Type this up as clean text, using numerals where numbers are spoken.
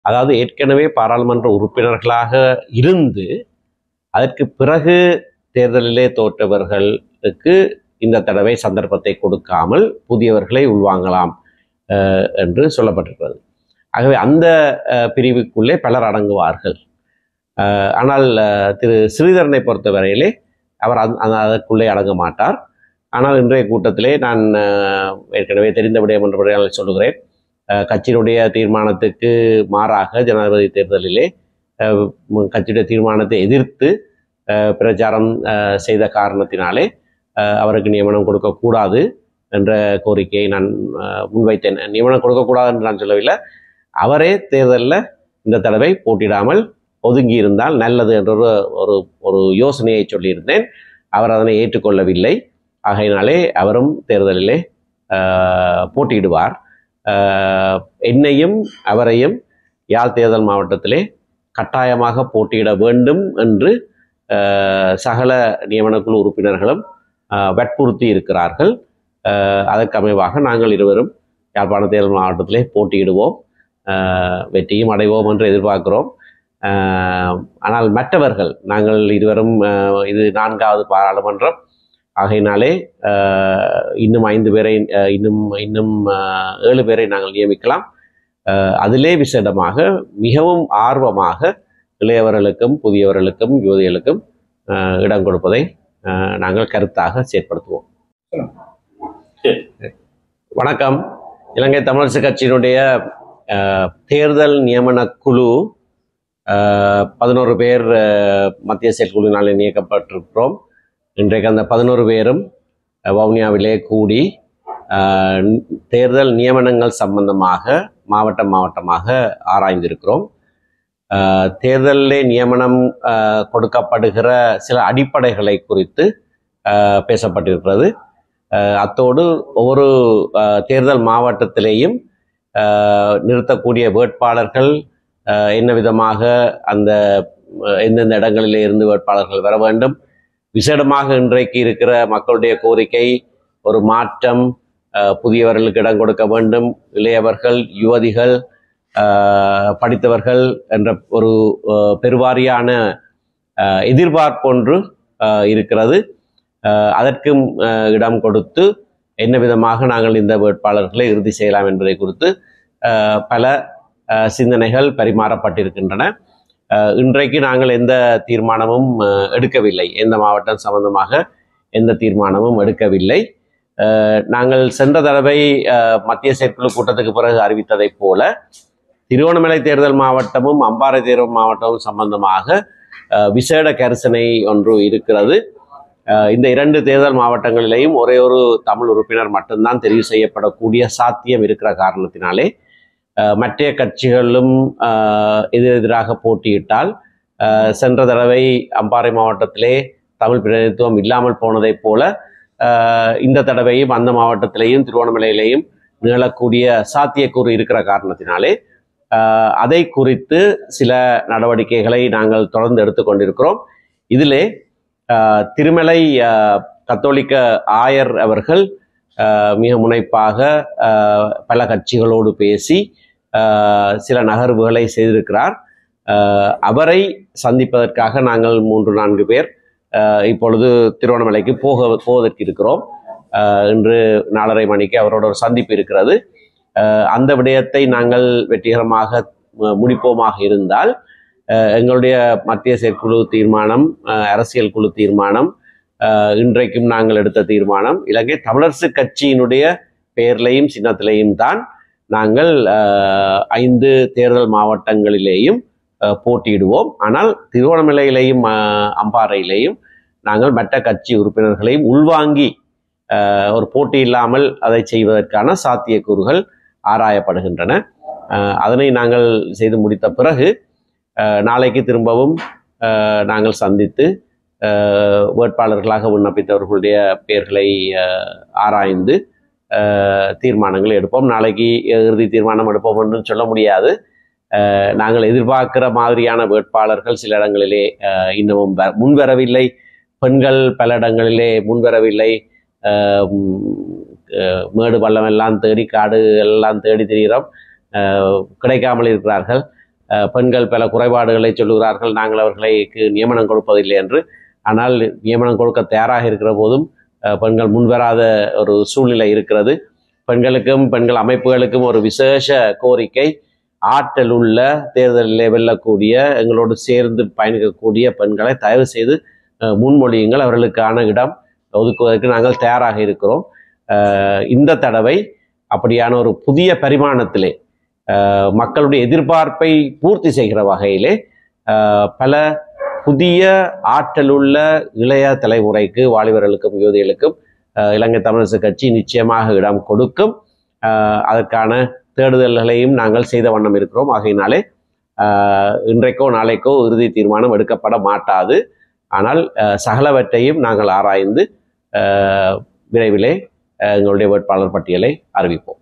அதாவது ஏற்கனவே பாராளுமன்ற உறுப்பினர்களாக இருந்து அதற்கு பிறகு தேர்தலிலே தோற்றவர்களுக்கு இந்த தடவை சந்தர்ப்பத்தை கொடுக்காமல் புதியவர்களை உள்வாங்கலாம் என்று சொல்லப்பட்டிருக்கிறது. ஆகவே அந்த பிரிவுக்குள்ளே பலர் அடங்குவார்கள். ஆனால் திரு ஸ்ரீதரனை பொறுத்தவரையிலே அவர் அதற்குள்ளே அடங்க மாட்டார். ஆனால் இன்றைய கூட்டத்திலே நான் ஏற்கனவே தெரிந்த விடயம் என்ற சொல்லுகிறேன். கட்சியினுடைய தீர்மானத்துக்கு மாறாக ஜனாதிபதி தேர்தலிலே கட்சியுடைய தீர்மானத்தை எதிர்த்து பிரச்சாரம் செய்த காரணத்தினாலே அவருக்கு நியமனம் கொடுக்கக்கூடாது என்ற கோரிக்கையை நான் முன்வைத்தேன். நியமனம் கொடுக்கக்கூடாது என்று நான் சொல்லவில்லை. அவரே தேர்தலில் இந்த தடவை போட்டியிடாமல் ஒதுங்கி இருந்தால் நல்லது என்ற ஒரு யோசனையை சொல்லியிருந்தேன். அவர் அதனை ஏற்றுக்கொள்ளவில்லை. ஆகையினாலே அவரும் தேர்தலிலே போட்டியிடுவார். என்னையும் அவரையும் யாழ் தேர்தல் மாவட்டத்திலே கட்டாயமாக போட்டியிட வேண்டும் என்று சகல நியமனக்குழு உறுப்பினர்களும் வற்புறுத்தி இருக்கிறார்கள். அதற்கு அமைவாக நாங்கள் இருவரும் யாழ்ப்பாண தேர்தல் மாவட்டத்திலே போட்டியிடுவோம், வெற்றியும் அடைவோம் என்று எதிர்பார்க்கிறோம். ஆனால் மற்றவர்கள் நாங்கள் இருவரும் இது 4வது பாராளுமன்றம் ஆகையினாலே இன்னும் 5 பேரை இன்னும் 7 பேரை நாங்கள் நியமிக்கலாம். அதிலே விசேடமாக மிகவும் ஆர்வமாக இளையவர்களுக்கும் புதியவர்களுக்கும் யுவதிகளுக்கும் இடம் கொடுப்பதை நாங்கள் கருத்தாக செயற்படுத்துவோம். வணக்கம். இலங்கை தமிழரசு கட்சியினுடைய தேர்தல் நியமன குழு 11 பேர் மத்திய செயற்குழுவினால் நியமிக்கப்பட்டிருக்கிறோம். இன்றைக்கு அந்த 11 பேரும் வவுனியாவிலே கூடி தேர்தல் நியமனங்கள் சம்பந்தமாக மாவட்டமாக ஆராய்ந்திருக்கிறோம். தேர்தலிலே நியமனம் கொடுக்கப்படுகிற சில அடிப்படைகளை குறித்து பேசப்பட்டிருக்கிறது. அத்தோடு ஒவ்வொரு தேர்தல் மாவட்டத்திலேயும் நிறுத்தக்கூடிய வேட்பாளர்கள் என்ன விதமாக அந்த எந்தெந்த இடங்களிலே இருந்து வேட்பாளர்கள் வர வேண்டும், விசேடமாக இன்றைக்கு இருக்கிற மக்களுடைய கோரிக்கை ஒரு மாற்றம், புதியவர்களுக்கு இடம் கொடுக்க வேண்டும், இளையவர்கள் யுவதிகள் படித்தவர்கள் என்ற ஒரு பெருவாரியான எதிர்பார்ப்பொன்று இருக்கிறது. அதற்கும் இடம் கொடுத்து என்ன விதமாக நாங்கள் இந்த வேட்பாளர்களை இறுதி செய்யலாம் என்பதை குறித்து பல சிந்தனைகள் பரிமாறப்பட்டிருக்கின்றன. இன்றைக்கு நாங்கள் எந்த தீர்மானமும் எடுக்கவில்லை. எந்த மாவட்டம் சம்பந்தமாக எந்த தீர்மானமும் எடுக்கவில்லை. நாங்கள் சென்ற தடவை மத்திய செயற்குழு கூட்டத்துக்கு பிறகு அறிவித்ததைப் போல திருவண்ணாமலை தேர்தல் மாவட்டமும் அம்பாறை தேர்தல் மாவட்டமும் சம்பந்தமாக விசேட கரிசனை ஒன்று இருக்கிறது. இந்த 2 தேர்தல் மாவட்டங்களிலேயும் ஒரே ஒரு தமிழ் உறுப்பினர் மட்டும்தான் தெரிவு செய்யப்படக்கூடிய சாத்தியம் இருக்கிற காரணத்தினாலே மற்ற கட்சிகளும் எதிரெதிராக போட்டியிட்டால் சென்ற தடவை அம்பாறை மாவட்டத்திலே தமிழ் பிரதிநிதித்துவம் இல்லாமல் போனதைப் போல இந்த தடவையும் அந்த மாவட்டத்திலேயும் திருவண்ணாமலையிலேயும் நிகழக்கூடிய சாத்தியக்கூறு இருக்கிற காரணத்தினாலே அதை குறித்து சில நடவடிக்கைகளை நாங்கள் தொடர்ந்து எடுத்துக்கொண்டிருக்கிறோம். இதிலே திருமலை கத்தோலிக்க ஆயர் அவர்கள் மிக முனைப்பாக பல கட்சிகளோடு பேசி சில நகர்வுகளை செய்திருக்கிறார். அவரை சந்திப்பதற்காக நாங்கள் 3-4 பேர் இப்பொழுது திருவண்ணாமலைக்கு போவதற்கு இருக்கிறோம். இன்று 4:30 மணிக்கு அவரோட ஒரு சந்திப்பு இருக்கிறது. அந்த விடயத்தை நாங்கள் வெற்றிகரமாக முடிப்போமாக இருந்தால் எங்களுடைய மத்திய செயற்குழு தீர்மானம், அரசியல் குழு தீர்மானம், இன்றைக்கும் நாங்கள் எடுத்த தீர்மானம் இலங்கை தமிழரசு கட்சியினுடைய பெயர்லையும் சின்னத்திலையும் தான் நாங்கள் 5 தேர்தல் மாவட்டங்களிலேயும் போட்டியிடுவோம். ஆனால் திருவண்ணாமலையிலேயும் அம்பாறையிலேயும் நாங்கள் மற்ற கட்சி உறுப்பினர்களையும் உள்வாங்கி ஒரு போட்டி இல்லாமல் அதை செய்வதற்கான சாத்தியக்கூறுகள் ஆராயப்படுகின்றன. அதனை நாங்கள் செய்து முடித்த பிறகு நாளைக்கு திரும்பவும் நாங்கள் சந்தித்து வேட்பாளர்களாக விண்ணப்பித்தவர்களுடைய பெயர்களை ஆராய்ந்து தீர்மானங்களை எடுப்போம். நாளைக்கு இறுதி தீர்மானம் எடுப்போம் என்று சொல்ல முடியாது. நாங்கள் எதிர்பார்க்கிற மாதிரியான வேட்பாளர்கள் சில இடங்களிலே இன்னமும் முன்வரவில்லை. பெண்கள் பல இடங்களிலே முன்வரவில்லை. மேடு பள்ளம் எல்லாம் தேடி காடு எல்லாம் தேடி திரிகிறோம், கிடைக்காமல் இருக்கிறார்கள். பெண்கள் பல குறைபாடுகளை சொல்லுகிறார்கள், நாங்கள் அவர்களுக்கு நியமனம் கொடுப்பதில்லை என்று. ஆனால் நியமனம் கொடுக்க தயாராக இருக்கிற போதும் பெண்கள் முன்வராத ஒரு சூழ்நிலை இருக்கிறது. பெண்களுக்கும் பெண்கள் அமைப்புகளுக்கும் ஒரு விசேஷ கோரிக்கை, ஆற்றல் உள்ள தேர்தலில் வெல்லக்கூடிய எங்களோடு சேர்ந்து பயணிக்கக்கூடிய பெண்களை தயவு செய்து முன்மொழியுங்கள், அவர்களுக்கான இடம் ஒதுக்குவதற்கு நாங்கள் தயாராக இருக்கிறோம். இந்த தடவை அப்படியான ஒரு புதிய பரிமாணத்திலே மக்களுடைய எதிர்பார்ப்பை பூர்த்தி செய்கிற வகையிலே பல புதிய ஆற்றலுள்ள இளைய தலைமுறைக்கு, வாலிபர்களுக்கும் யுவதிகளுக்கும் இலங்கை தமிழரசு கட்சி நிச்சயமாக இடம் கொடுக்கும். அதற்கான தேடுதல்களையும் நாங்கள் செய்த வண்ணம் இருக்கிறோம். ஆகையினாலே இன்றைக்கோ நாளைக்கோ இறுதி தீர்மானம் எடுக்கப்பட மாட்டாது. ஆனால் சகலவற்றையும் நாங்கள் ஆராய்ந்து விரைவிலே எங்களுடைய வேட்பாளர் பட்டியலை அறிவிப்போம்.